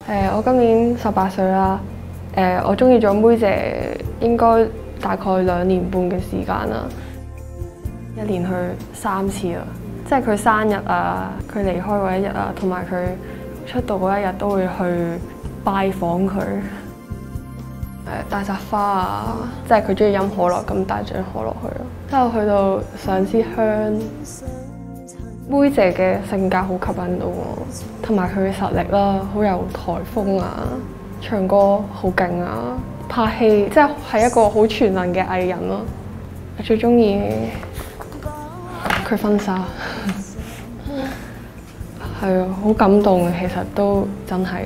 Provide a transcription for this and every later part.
我今年18歲啦。我中意咗妹姐應該大概2年半嘅時間啦，一年去3次啦，即係佢生日啊，佢離開嗰一日啊，同埋佢出道嗰一日都會去拜訪佢。帶紮花啊，即係佢中意飲可樂，咁帶張可樂去咯。之後去到上支香，妹姐嘅性格好吸引到我，同埋佢嘅實力啦，好有台風啊，唱歌好勁啊，拍戲即係一個好全能嘅藝人咯。我最中意佢婚紗，係啊，好感動嘅，其實都真係。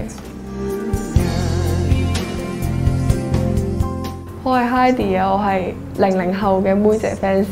我係 Heidi 啊，我係00後嘅妹姐 fans。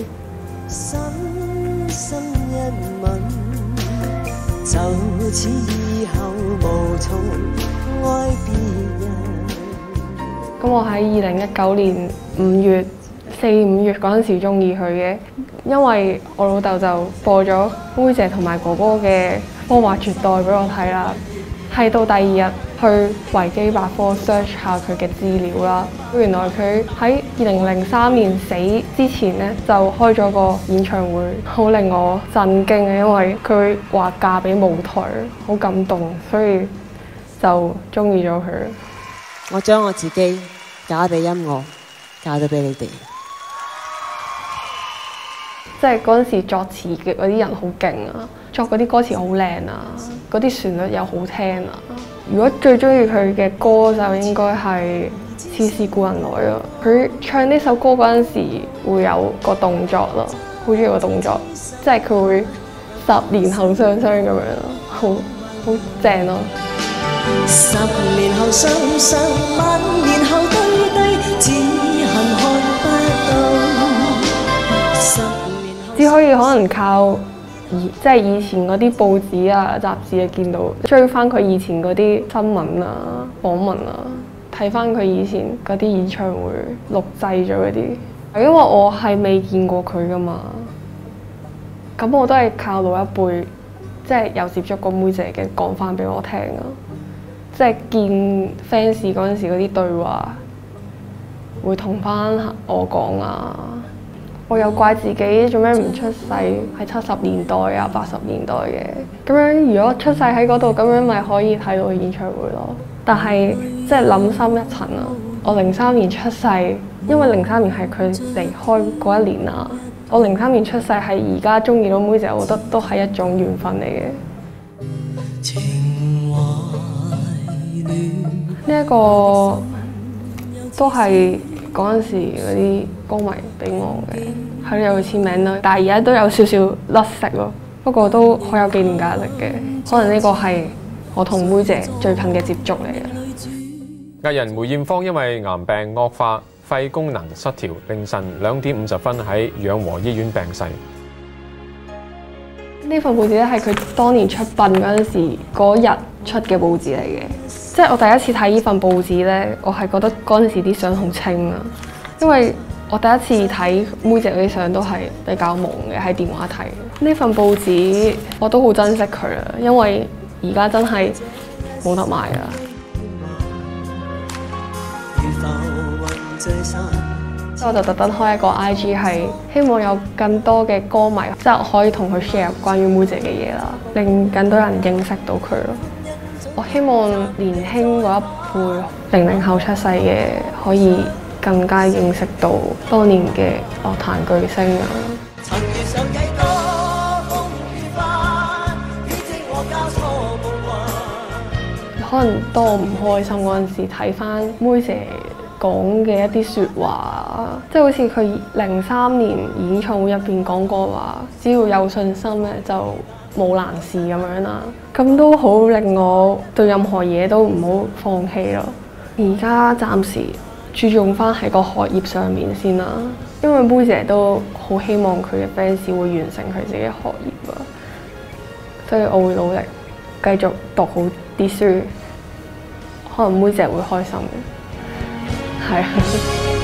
咁我喺2019年5月4、5月嗰陣時中意佢嘅，因為我老豆就播咗妹姐同埋哥哥嘅《芳華絕代》俾我睇啦。係到第2日去維基百科 search 下佢嘅資料啦，原來佢喺2003年死之前咧就開咗個演唱會，好令我震驚嘅，因為佢話嫁俾舞台，好感動，所以就中意咗佢。 我將我自己嫁俾音樂，嫁咗俾你哋。 即係嗰陣時作詞嘅嗰啲人好勁啊，作嗰啲歌詞好靚啊，嗰啲旋律又好聽啊。如果最中意佢嘅歌就應該係《似是故人來》咯。佢唱呢首歌嗰陣時會有個動作咯，好中意個動作，即係佢會10年後雙雙咁樣咯，好正咯。 10年後雙雙，萬年後對對，只恨看不到。 只可以可能靠即係以前嗰啲報紙啊、雜誌啊，見到追翻佢以前嗰啲新聞啊、訪問啊，睇翻佢以前嗰啲演唱會錄製咗嗰啲。因為我係未見過佢噶嘛，咁我都係靠老一輩，即係有接觸過妹姐嘅講翻俾我聽啊。即係見 fans 嗰陣時嗰啲對話，會同翻我講啊。我有怪自己做咩唔出世喺70年代啊、80年代嘅，咁樣如果出世喺嗰度，咁樣咪可以睇到演唱會咯。但係即係諗深一層啊，我03年出世，因為03年係佢離開嗰一年啊。我03年出世係而家中意到妹姐，我覺得都係一種緣分嚟嘅。呢一個都係嗰陣時嗰啲歌迷俾我嘅，係有佢簽名啦。但係而家都有少少甩色咯，不過都好有紀念價值嘅。可能呢個係我同妹姐最近嘅接觸嚟嘅。 藝人梅艷芳因為癌病惡化，肺功能失調，凌晨2點50分喺養和醫院病逝。 呢份報紙咧係佢當年出殯嗰陣時嗰日出嘅報紙嚟嘅。即係我第一次睇呢份報紙咧，我係覺得嗰陣時啲相好清啊，因為我第一次睇妹姐嗰啲相都係比較朦嘅，喺電話睇。呢份報紙我都好珍惜佢啦，因為而家真係冇得賣啦。所以我就特登開一個 IG， 係希望有更多嘅歌迷即係可以同佢 share 關於妹姐嘅嘢啦，令更多人認識到佢咯。我希望年輕嗰一輩00後出世嘅可以更加認識到當年嘅樂壇巨星啊！可能當我唔開心嗰陣時，睇翻妹姐講嘅一啲説話，即係好似佢03年演唱會入邊講過話，只要有信心咧就冇難事咁樣啦，咁都好令我對任何嘢都唔好放棄咯。而家暫時注重翻喺個學業上面先啦，因為妹姐都好希望佢嘅 fans 會完成佢自己嘅學業啊，所以我會努力繼續讀好啲書，可能妹姐會開心嘅，係。